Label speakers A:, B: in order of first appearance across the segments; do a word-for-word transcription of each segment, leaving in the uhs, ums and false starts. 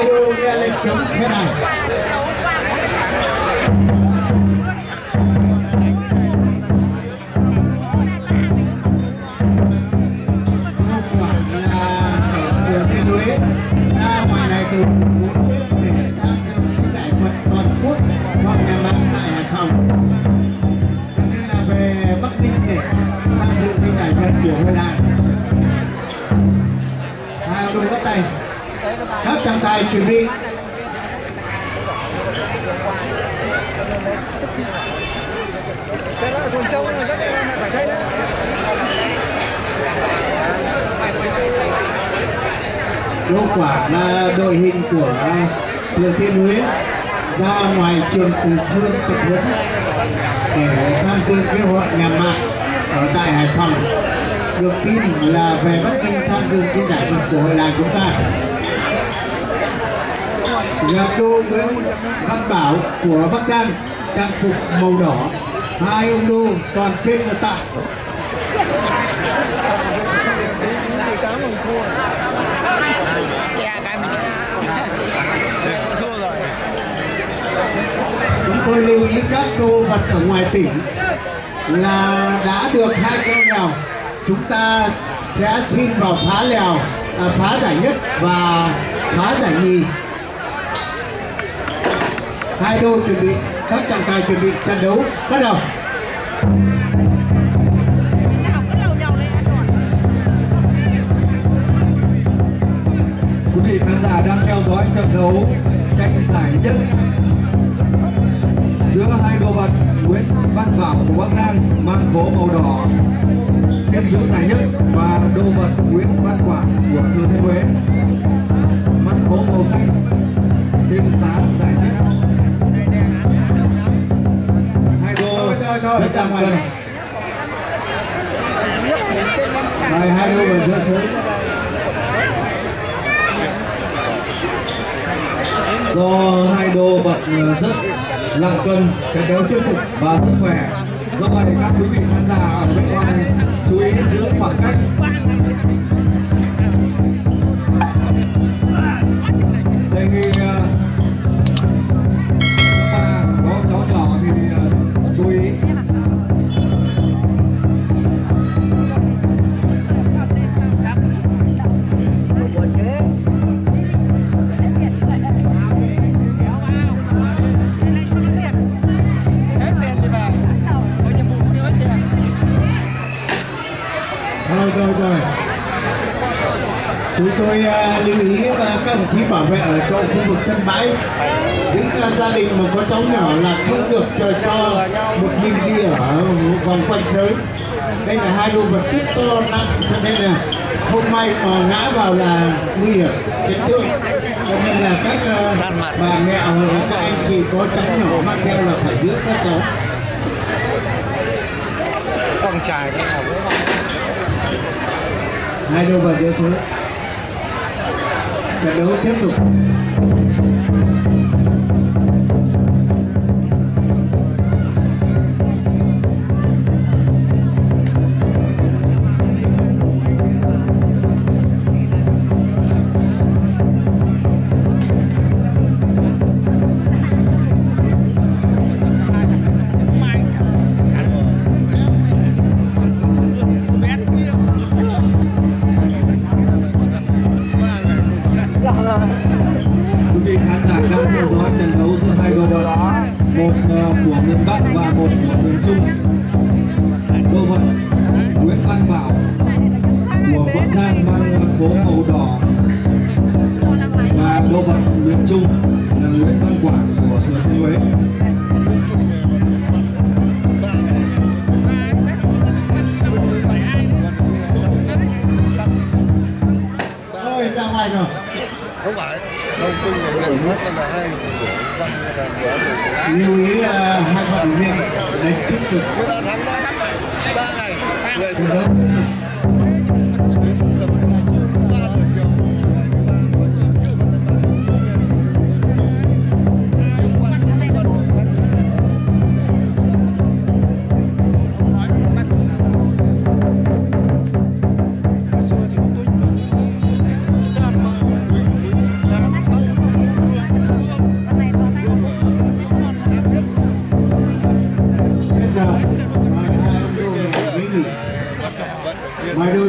A: hai đô nghe lệnh chống xe này. Thừa Thiên Huế ra ngoài này từ bốn tuyến để tham dự cái giải quần toàn quốc hoặc nhà mạng tại Hải Phòng, cho nên là về Bắc Ninh để tham dự cái giải quần của Huế Làng. Hai ông bắt tay, các trọng tài chuẩn bị. Hiệu quả là đội hình của Thừa Thiên Huế ra ngoài trường Từ Sơn tập huấn để tham dự cái hội nhà mạng ở tại Hải Phòng. Được tin là về Bắc Ninh tham dự cái giải quần của Hội Làng chúng ta. Nhạc đô Nguyễn Văn Bảo của Bắc Giang trang phục màu đỏ, hai ông đô toàn trên và tạ. Chúng tôi lưu ý các đô vật ở ngoài tỉnh là đã được hai con lèo, chúng ta sẽ xin vào phá lèo, à, phá giải nhất và phá giải nhì. Hai đô chuẩn bị, các trọng tài chuẩn bị trận đấu bắt đầu.
B: Quý vị khán giả đang theo dõi trận đấu tranh giải nhất giữa hai đô vật Nguyễn Văn Bảo của Bắc Giang mang khố màu đỏ xin giữ giải nhất và đô vật Nguyễn Văn Quảng của Thừa Thiên Huế mang khố màu xanh xin phá giải nhất. Hai đô rất đang cân.
A: Rồi hai đô vào giữa sớm.
B: Do hai đô vật rất lặng cân, trận đấu tiếp tục và rất khỏe. Do vậy các quý vị khán giả ở bên ngoài chú ý giữ khoảng cách. Đề nghị uh, các bà có cháu nhỏ thì uh, chú ý.
A: Rồi rồi rồi. Chúng tôi uh, lưu ý uh, các đồng chí bảo vệ ở trong khu vực sân bãi, những uh, gia đình mà có cháu nhỏ là không được chờ cho một mình đi ở vòng quanh sới. Đây là hai đồ vật rất to nặng, cho nên là không may mà ngã vào là nguy hiểm, chấn thương. Cho nên là các uh, bà mẹ hoặc các anh chị có cháu nhỏ mang theo là phải giữ các cháu.
C: Con trai cái nào cũng
A: hai đô vào giữa sới. Trận đấu tiếp tục.
B: Quý vị khán giả đang theo dõi trận đấu giữa hai đô vật, một uh, của miền Bắc và một của miền Trung. Đô vật Nguyễn Văn Bảo của Bắc Giang mang khố màu đỏ và đô vật miền Trung là Nguyễn Văn Quảng của Thừa Thiên Huế.
A: Thôi ra ngoài rồi.
C: không phải đầu tư là đường hết là hai
A: lưu ý uh, hai vận động viên đánh tiếp tục chiến đấu tiếp tục.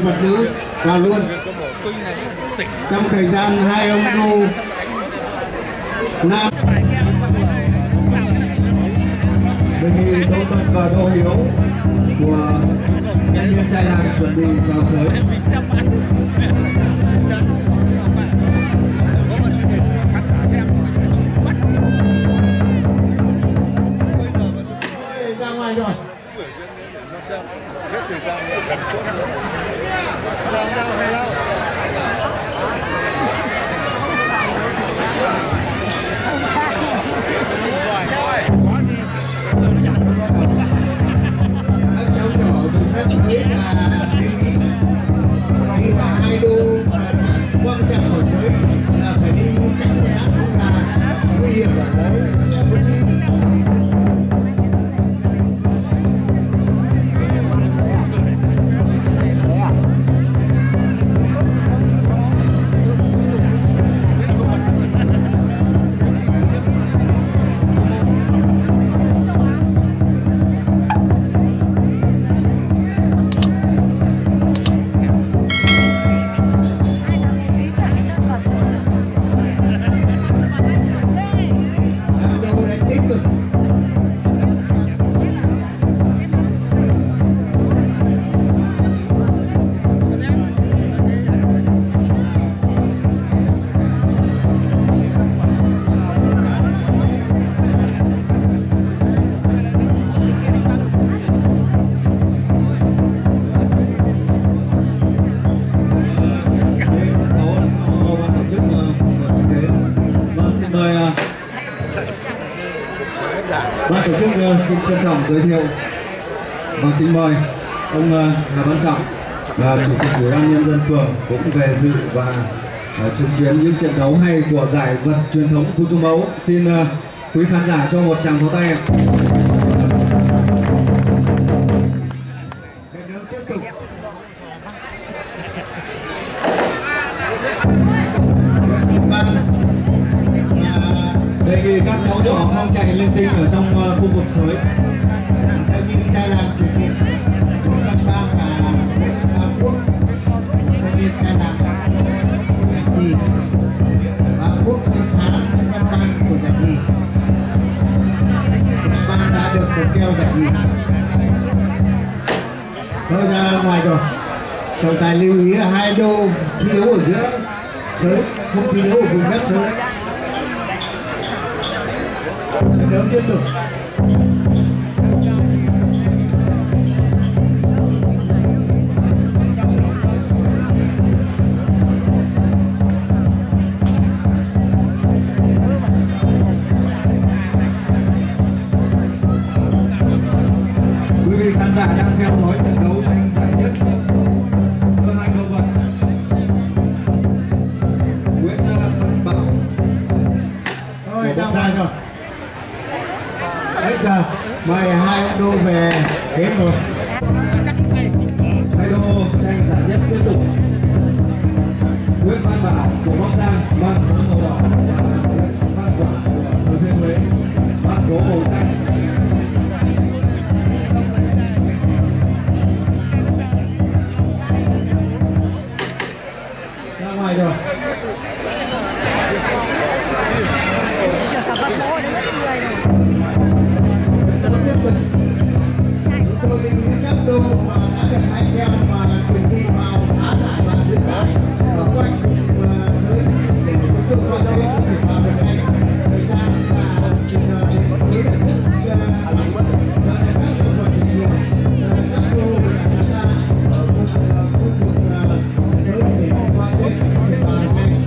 A: vật nữ vào luôn. Trong thời gian hai ông đô nam
B: đề nghị Đỗ Tuấn và Đỗ Hiếu của nhân viên trai làng chuẩn bị vào sới.
A: ra ngoài rồi.
B: Ban tổ chức xin trân trọng giới thiệu và kính mời ông Hà Văn Trọng và chủ tịch ủy ban nhân dân phường cũng về dự và chứng kiến những trận đấu hay của giải vật truyền thống khu Trung Mẫu. Xin quý khán giả cho một tràng pháo tay.
A: Trận đấu tiếp tục.
B: Đề nghị các cháu nhỏ không chạy lên tinh ở trong khu vực sới.
A: Tại vì trai làm chuyển bị Nguyễn Văn Ba và Nguyễn Ba Quốc, thanh niên trai làm giải nhì, và Quốc Sơn Phá Nguyễn Văn Ban của giải nhì. Nguyễn Văn đã được một keo giải nhì. Thôi ra ngoài rồi. Trọng tài lưu ý là hai đô thi đấu ở giữa sới, không thi đấu ở vùng mép sới. Trận đấu tiếp tục.
B: Quý vị khán giả đang theo dõi trận đấu tranh giải nhất giữa hai đô vật Nguyễn Văn Bảo.
A: Thôi ra ngoài rồi. Hết giờ, mời hai ông đô về ghế rồi.
B: Hai đô tranh giải nhất tiếp tục. Nguyễn Văn Bảo của Bắc Giang mang số màu đỏ và Nguyễn Văn Quảng của Thừa Thiên Huế mang số màu xanh.
A: Ra ngoài rồi. Chúng tôi định những các đô mà đã được hai keo và chuẩn bị vào phá giải và dự giải ở quanh sới để chúng tôi quan hệ có thể vào được ngay. Thời gian là từ giờ đến tối là rất mạnh và các nhân vật thì nhiều. Các đô là chúng ta ở khu vực sới để quan hệ có thể vào được ngay.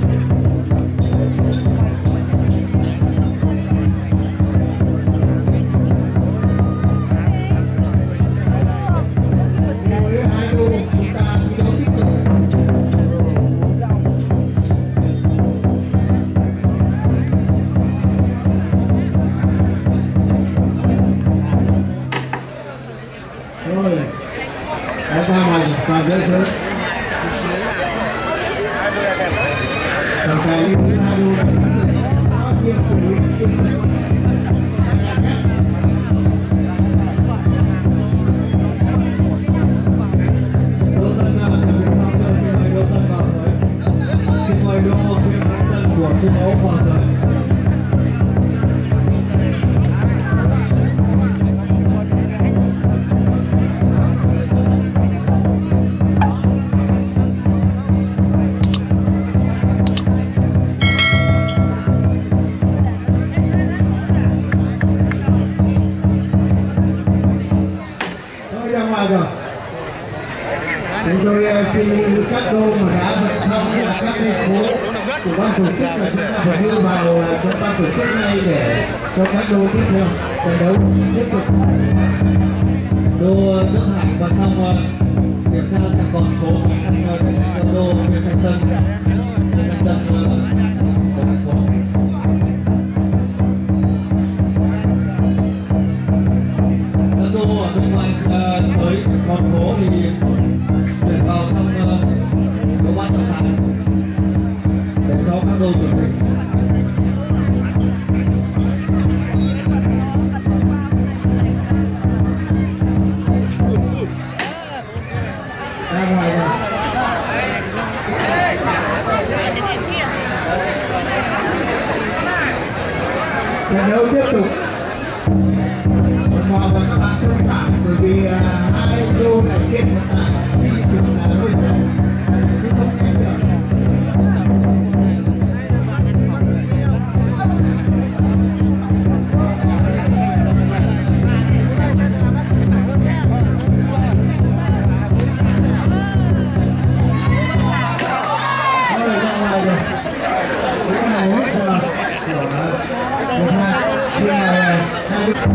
A: Ra ngoài và rơi sớm. Trọng tài như hai đô đã tích cực có nhiều biểu hiện tích cực. Đỗ Tân chuẩn bị
B: trận đấu hòa giới.
A: Rồi chúng tôi xin đi các đô mà đã vận xong là các cái phố của ban tổ chức là chúng ta phải đưa vào trong ban tổ chức này để cho các đô tiếp theo trận đấu tiếp tục.
B: Đô Đức Hải vận xong kiểm tra sản còn phố sang cho đô Nguyễn Thanh Tân Nguyễn Thanh Tân của thành phố. Các đô ở bên ngoài sới còn phố thì chuyển vào trong số ban trọng tài để cho các đô chuẩn bị.
A: Ra ngoài này. Trận đấu tiếp tục. Mong và các bạn thông cảm bởi vì hai đô này trên một tại thị trường là hơi chậm chứ không kém được. Rồi ra ngoài rồi. Cái này hết giờ. Một hai. Xin mời hai đứa.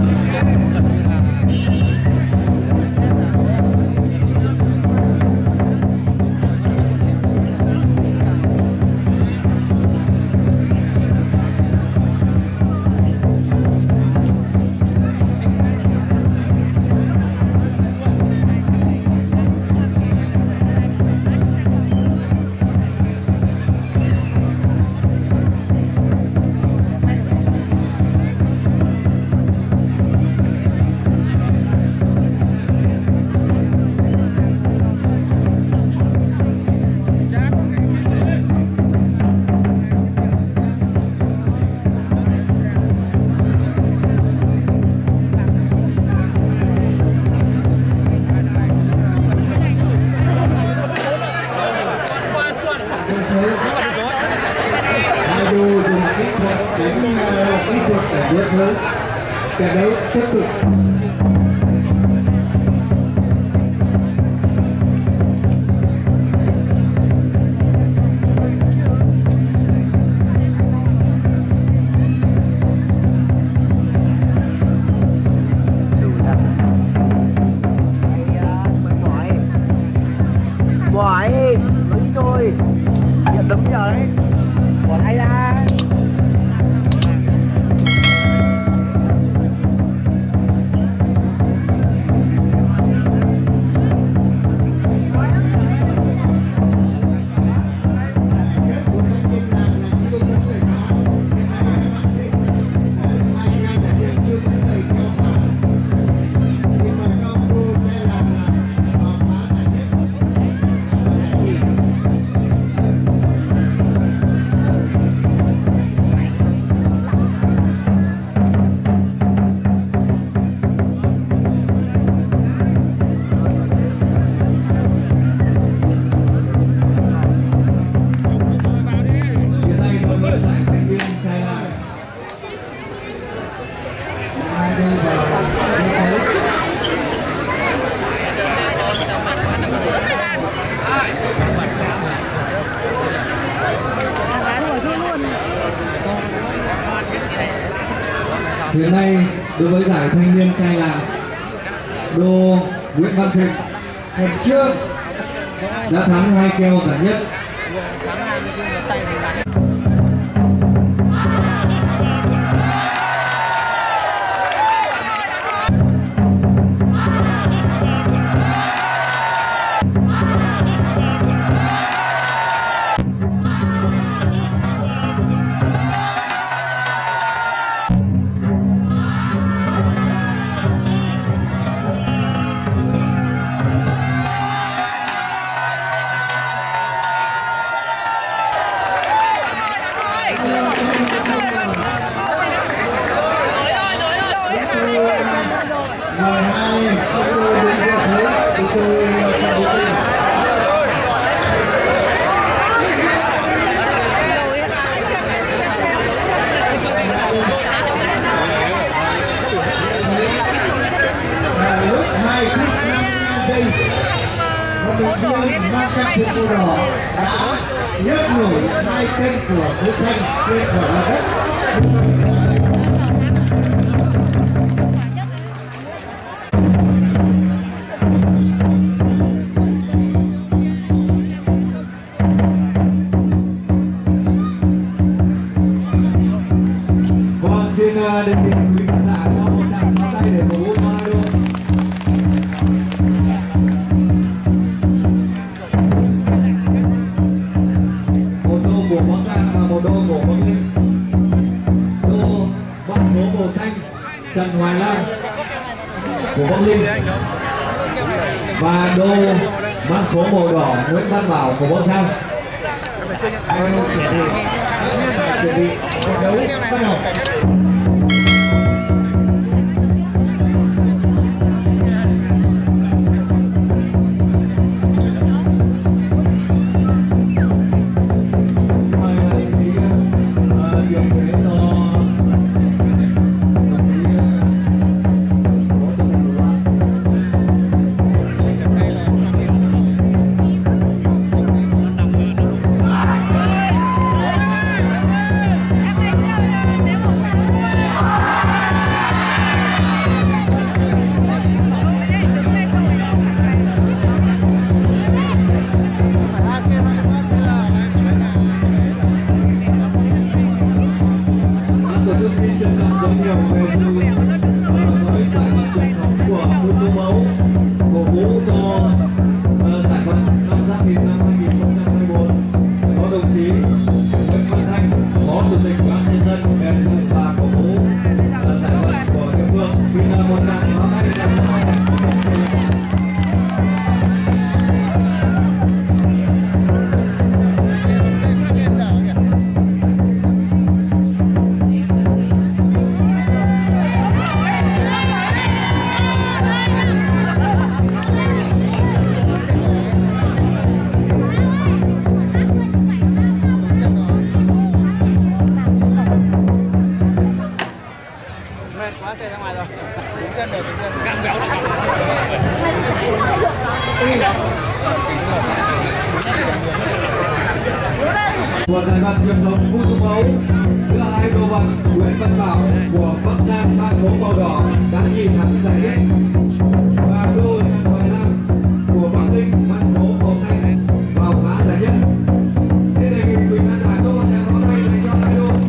A: Hai đô dùng kỹ thuật đánh kỹ thuật ở giữa giới. Trận đấu tiếp tục.
D: Bỏ đi, lấy tôi nhận đấm giờ đấy. Bỏ tay ra.
B: Hiện nay đối với giải thanh niên trai làng, đô Nguyễn Văn Thịnh hôm trước đã thắng hai keo giải nhất.
A: tôi lúc hai phút năm mươi lăm giây và đội viên mang trang phục màu đỏ đã nhấc nổi hai chân của khối xanh lên khỏi mặt đất.
B: Vâng, xin đề nghị quý khán giả cho một tràng pháo tay để cổ vũ cho hai đôi. Một đô của Võ Giang và một đô của Bắc Linh. Đô băng phố màu xanh Trần Hoài Nam của Bắc Linh và đô băng phố màu đỏ Nguyễn Văn Bảo của Võ Giang.
A: Hai đôi chuẩn bị, chuẩn bị trận đấu bắt đầu.
B: Xin trân trọng giới thiệu về sự với giải vận truyền thống của khu Trung Mẫu, cổ vũ cho giải vận năm Giáp Thìn năm hai nghìn không trăm hai mươi tư có đồng chí Nguyễn Văn Thanh, Phó Chủ tịch Ủy ban nhân dân về dự và cổ vũ giải vận của địa phương. Xin một tràng pháo tay dành cho hai.
C: Mệt quá chạy ra ngoài rồi. Đứng chân rồi, đứng chân. Cam gạo là
B: Của giải vận truyền thống khu Trung Mẫu giữa hai đô vật Nguyễn Văn Bảo của Bắc Giang mang gỗ màu đỏ đã nhìn thắng giải nhất và đô Trần Hoài Nam của Bắc Linh mang gỗ màu xanh vào phá giải nhất. Xin đề nghị quý khán giả cho một tràng pháo tay dành cho hai đô.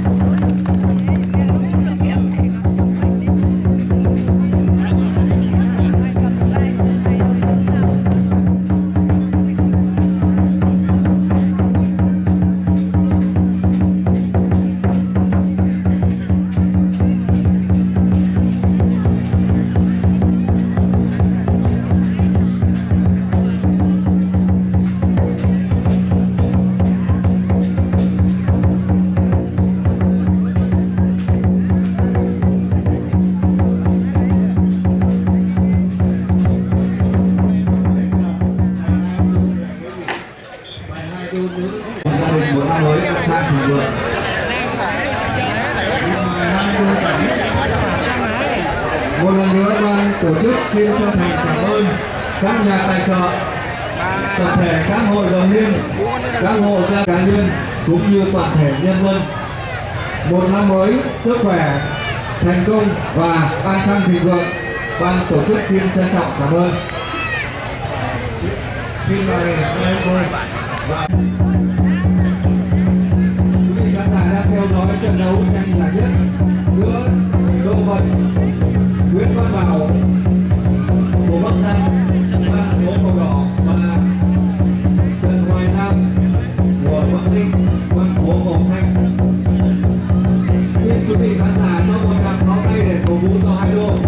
B: Gia đình một năm mới an khang thịnh vượng. Một lần nữa ban tổ chức xin chân thành cảm ơn các nhà tài trợ, tập thể các hội đồng liên, các hộ gia cá nhân cũng như toàn thể nhân dân. Một năm mới sức khỏe, thành công và an khang thịnh vượng. Ban tổ chức xin trân trọng cảm ơn.
A: Xin mời hai đôi.
B: Quý vị khán giả đang theo dõi trận đấu tranh giải nhất giữa đô vật Nguyễn Văn Bảo của Bắc Giang mang gỗ màu đỏ và Trần Hoài Nam của Bắc Linh mang gỗ màu xanh. Xin quý vị khán giả cho một tràng pháo tay để cổ vũ cho hai đô.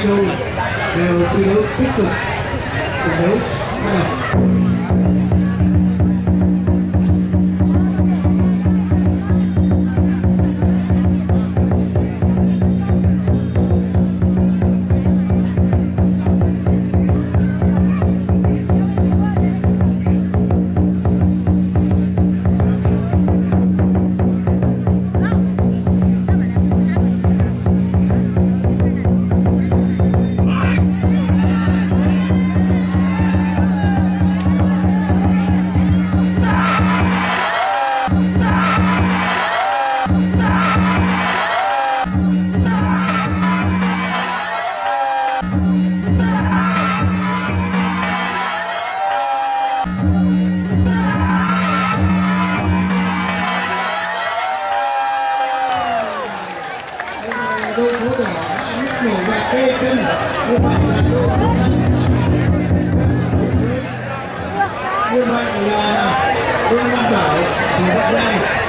A: đội đều thi đấu tích cực trận đấu bắt đầu. Đội phố đỏ đã nhắc nhở và kê cân như vậy là đội phố xanh như vậy là Vương Văn Bảo của Bắc Giang